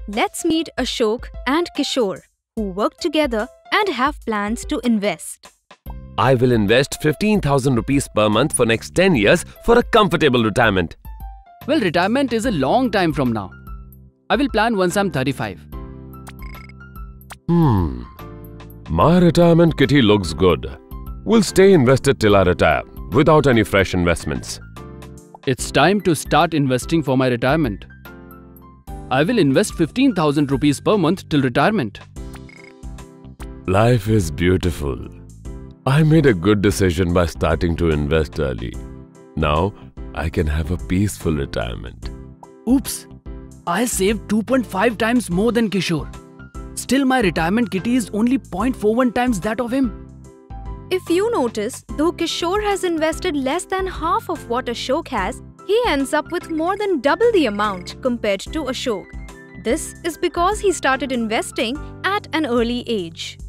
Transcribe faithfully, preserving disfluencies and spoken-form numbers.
Let's meet Ashok and Kishore, who work together and have plans to invest. I will invest fifteen thousand rupees per month for next ten years for a comfortable retirement. Well, retirement is a long time from now. I will plan once I'm thirty-five. Hmm. My retirement kitty looks good. We'll stay invested till I retire, without any fresh investments. It's time to start investing for my retirement. I will invest fifteen thousand rupees per month till retirement. Life is beautiful. I made a good decision by starting to invest early. Now, I can have a peaceful retirement. Oops! I saved two point five times more than Kishore. Still, my retirement kitty is only zero point four one times that of him. If you notice, though Kishore has invested less than half of what Ashok has, he ends up with more than double the amount compared to Ashok. This is because he started investing at an early age.